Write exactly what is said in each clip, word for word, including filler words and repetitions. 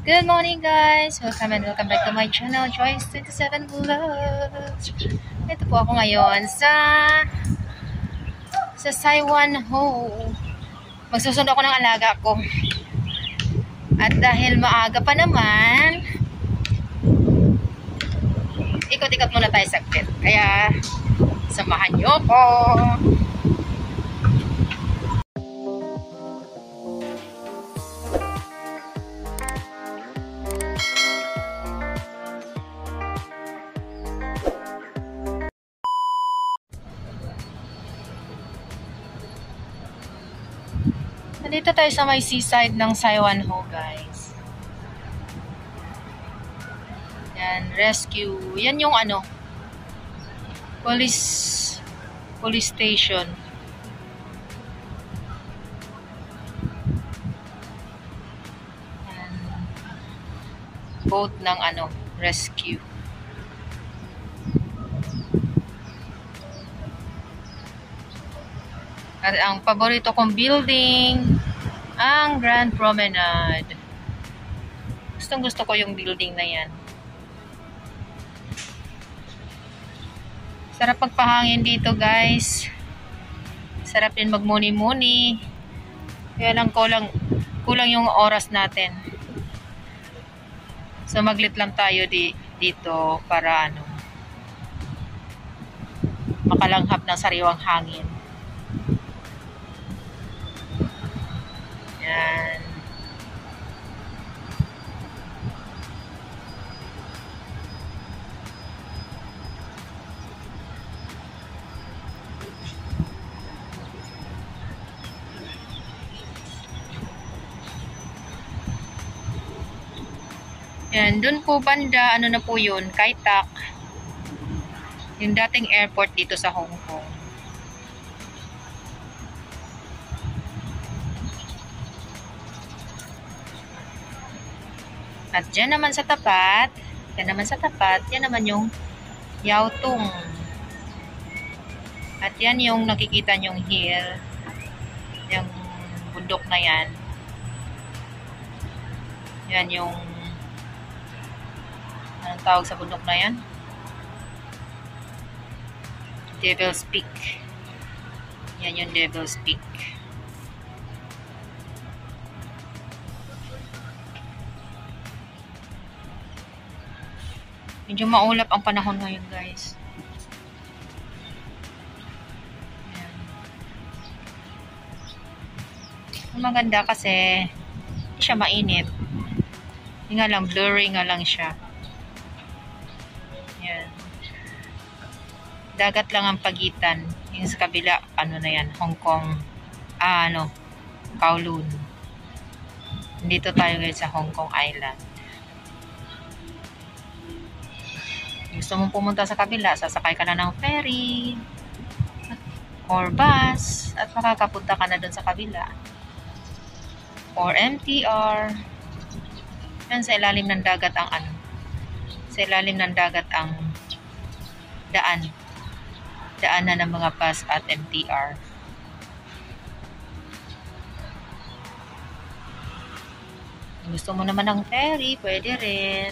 Good morning guys! Welcome and welcome back to my channel, Joyce twenty-seven Vlogs. Ito po ako ngayon sa sa Saiwan Ho. Magsusundo ako ng alaga ko. At dahil maaga pa naman, ikot-ikot muna tayo saglit. Kaya samahan niyo ko. Nandito tayo sa may seaside ng Saiwan Ho, guys. Yan, rescue. Yan yung ano, police police station. Yan. Boat ng ano, rescue. At ang paborito kong building, ang Grand Promenade. Gustong gusto ko yung building na yan. Sarap magpahangin dito, guys. Sarap din magmuni-muni. Kaya lang kulang, kulang yung oras natin. So maglit lang tayo di, dito para ano, makalanghap ng sariwang hangin. Yan. Yan, dun po banda, ano na po yun, Kaitak. Yung dating airport dito sa Hong Kong. At dyan naman sa tapat, yan naman sa tapat, yan naman yung Yaotung. At yan yung nakikita nyong hill, yung bundok na yan. Yan yung, anong tawag sa bundok na yan? Devil's Peak. Yan yung Devil's Peak. Medyo maulap ang panahon ngayon, guys. Ayan. Maganda kasi hindi siya mainit. Hindi nga lang, blurry nga lang siya. Ayan. Dagat lang ang pagitan. Yung sa kabila, ano na yan, Hong Kong. Ah, ano, Kowloon. Dito tayo ngayon sa Hong Kong Island. Gusto mong pumunta sa kabila, sasakay ka na ng ferry or bus at makakapunta ka na dun sa kabila or M T R. Yan, sa ilalim ng dagat ang ano, sa ilalim ng dagat ang daan daanan ng mga bus at M T R. Gusto mo naman ng ferry, pwede rin.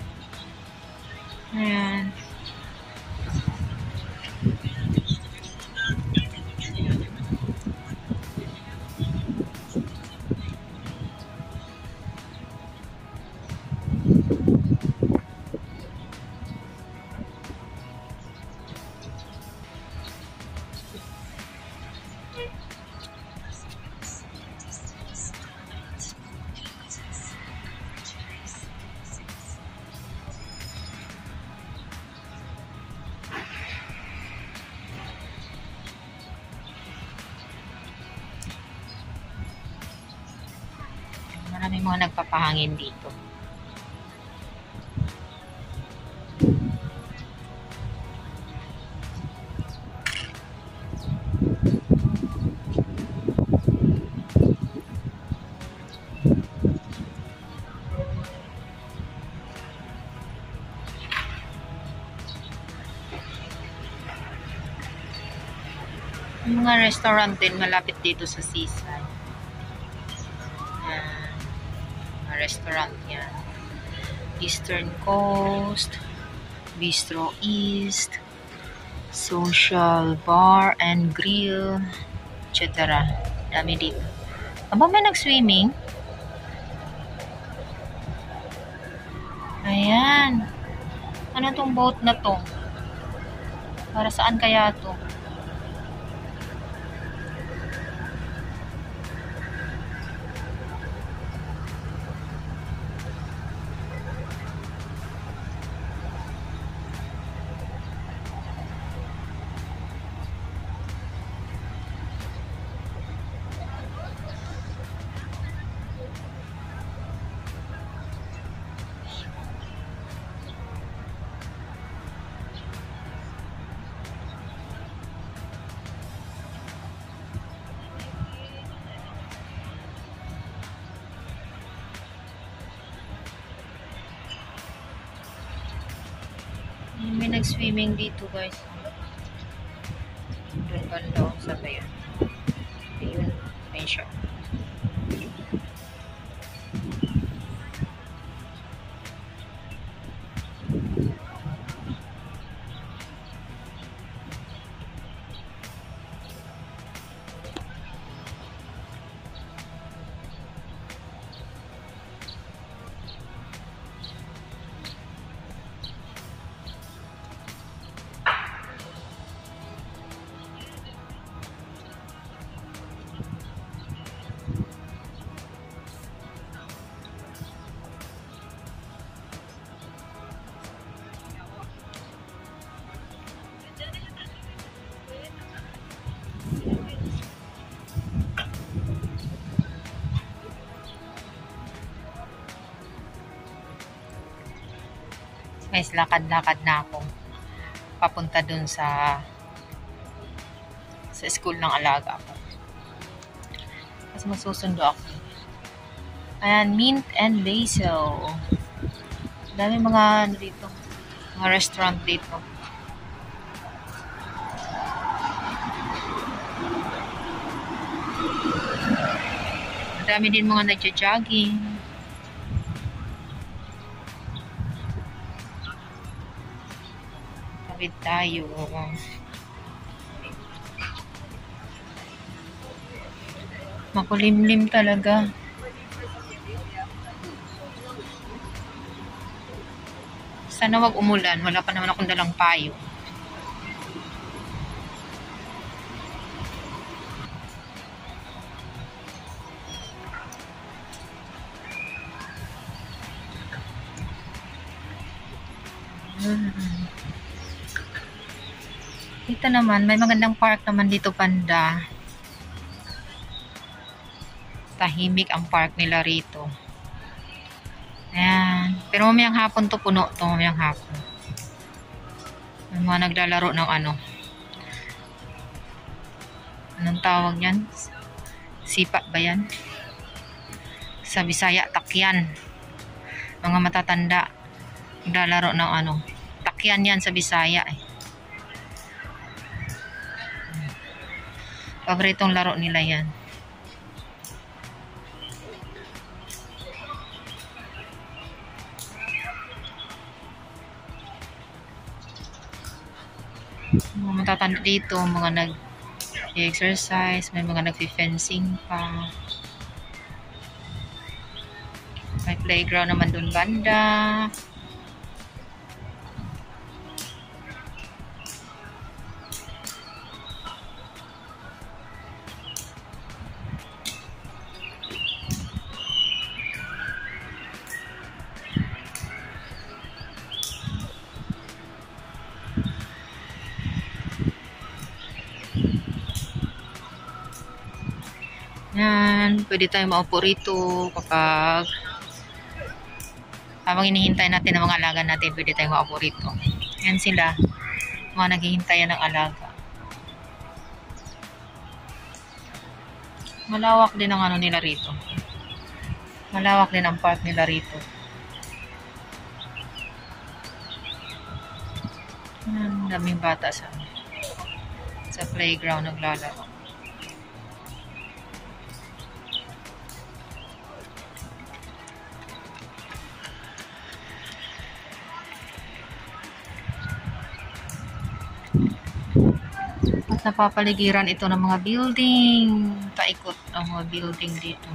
Ayan. Maraming mga nagpapahangin dito. Yung mga restaurant din malapit dito sa seaside. Yan. restaurant yan. Eastern Coast, Bistro East, Social Bar and Grill, et cetera. Dami dito. Aba, may nag-swimming? Ayan. Ano tong boat na to? Para saan kaya to? May nag-swimming dito, guys. Doon banda, saan ba yun? Ayun, may siya. Guys, lakad-lakad na ako papunta dun sa sa school ng alaga ko. Kasi magsusundo ako. Ayan, mint and basil. Dami mga ano dito, mga restaurant dito. Dami din mga nagja-jogging. Tawid tayo. Makulimlim talaga. Sana wag umulan. Wala pa naman akong dalang payo. Hmm. Dito naman, may magandang park naman dito, banda. Tahimik ang park nila rito. Ayan. Pero mamayang hapon to, puno to, mamayang hapon. May mga naglalaro ng ano. Anong tawag yan? Sipa ba yan? Sa Bisaya, takyan. Mga matatanda. Naglalaro ng ano. Takyan yan sa Bisaya eh. Paboritong laro nila yan. Mga matatanda dito, mga nag-exercise, may mga nag-fencing pa. May playground naman dun banda. Yan, pwede tayo maupo rito kapag habang hinihintay natin ang mga alaga natin, pwede tayo maupo rito. Yan sila, mga naghihintay ng alaga. Malawak din ang ano nila rito. Malawak din ang park nila rito. Yan, daming bata sa sa playground naglalaro. napapaligiran ito ng mga building. Paikot ang mga building dito.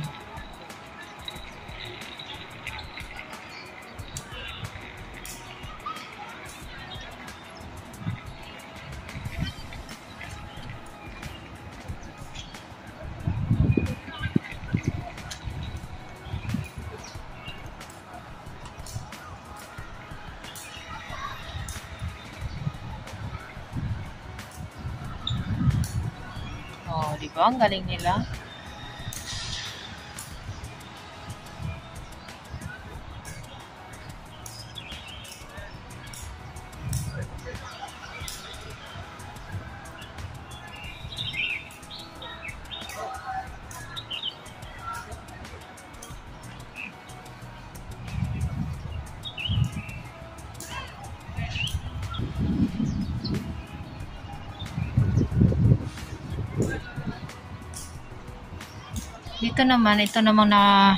Oh, di ba? Ang galing nila. Dito naman, ito namang na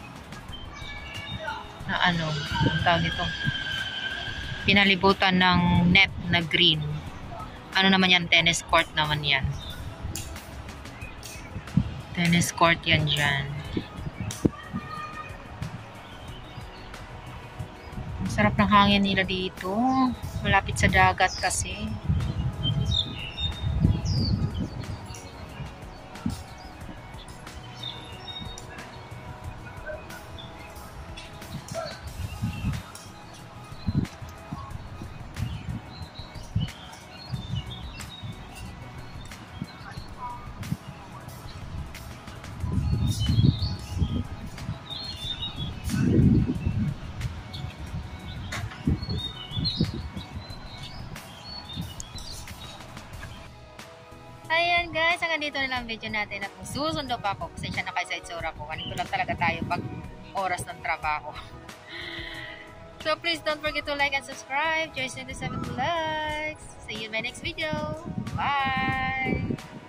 na ano, ang tawag nito, pinalibutan ng net na green. Ano naman yan? Tennis court naman yan. Tennis court yan dyan. Sarap ng hangin nila dito. Malapit sa dagat kasi. Ayan guys, hanggang dito na lang video natin at susundo pa ako. Pasensya na kayo sa itsura ko. Ganito lang talaga tayo pag oras ng trabaho. So please don't forget to like and subscribe. Joyce twenty-seven likes. See you in my next video. Bye!